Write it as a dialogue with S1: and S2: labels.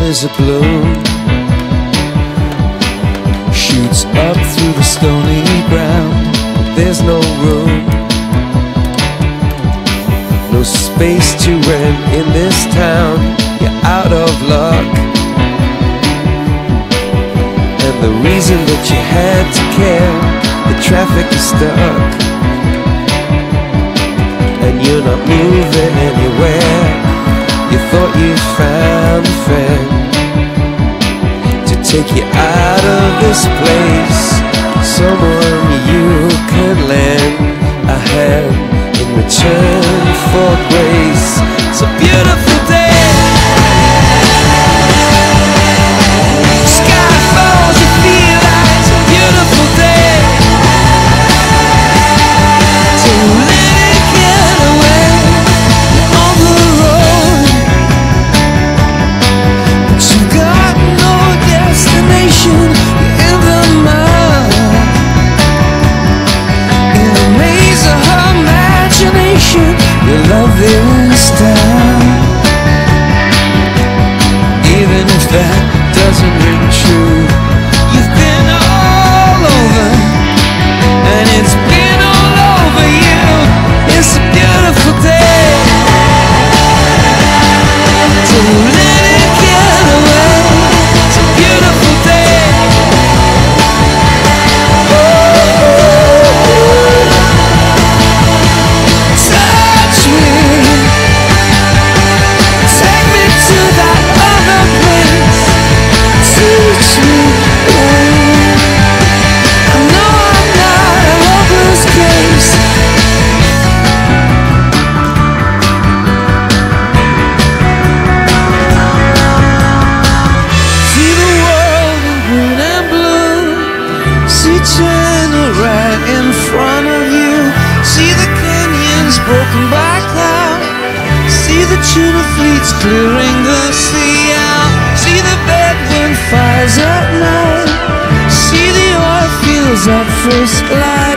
S1: is a bloom, shoots up through the stony ground. There's no room, no space to rent in this town. You're out of luck, and the reason that you had to care, the traffic is stuck, and you're not moving anywhere. You thought you found a friend to take you out of this place, someone you could lend a hand in return for grace. It's a beautiful day, sky falls, you feel like it's a beautiful day to let it get away. You're on the road, but you got no destination. You're in the mud, in the maze of her imagination. Your love is down, even if that doesn't ring true. You've been all over, and it's been all over you. It's a beautiful day to let it get away. It's a beautiful day. Touch me, take me to that other place. Teach me, I know I'm not a hopeless case. See the world in green and blue, see China right in front of you, see the canyons broken by cloud, see the tuna fleets clearing the sea out, see the bedroom fires at night, see the oil fields at first light.